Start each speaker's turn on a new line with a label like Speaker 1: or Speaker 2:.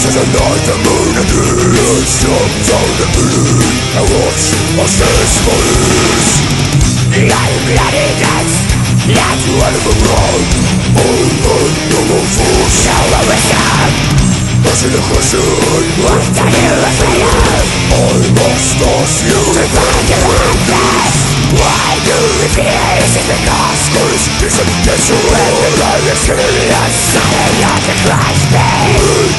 Speaker 1: the night, the moon and the stop down the moon. I watch as this falls. The bloody dance, let one of them run. All noble fools shall awaken. Answer the question, what are you afraid of? I must ask you to find your weakness. Why do we fear? Is it because this is a desolate when the life experience something not to Christ me?